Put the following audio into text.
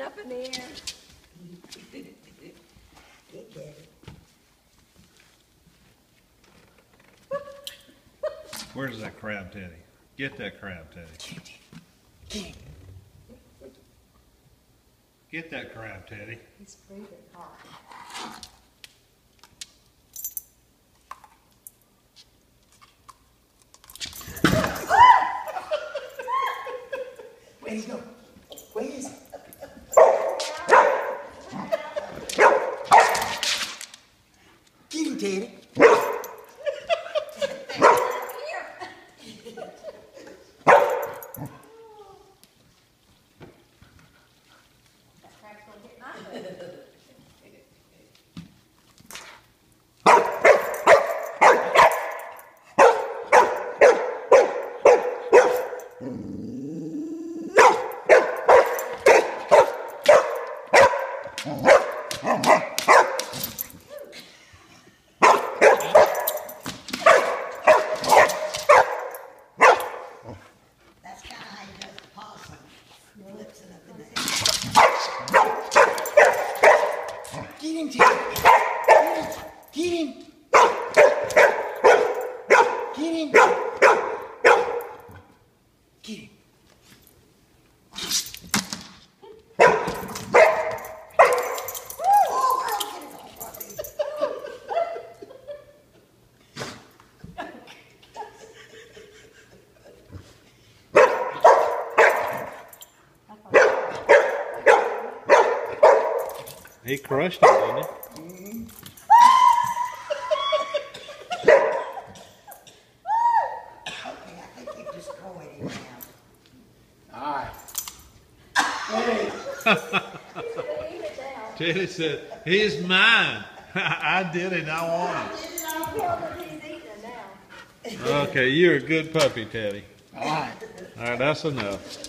up in the air. Get Daddy. Where's that crab, Teddy? Get that crab, Teddy. Get that crab, Teddy. He's breathing hard. Where'd he go? Where is he? Get him, Teddy. That's kind of how you do the possum. Your lips are up in the air. Get him, Teddy. Get him. Get him. Get him. He crushed it, didn't he? Mm-hmm. Okay, I think you just go it now. All right. Teddy said, he's mine. I did it, I want it. He's eating it now. Okay, you're a good puppy, Teddy. All right. All right, that's enough.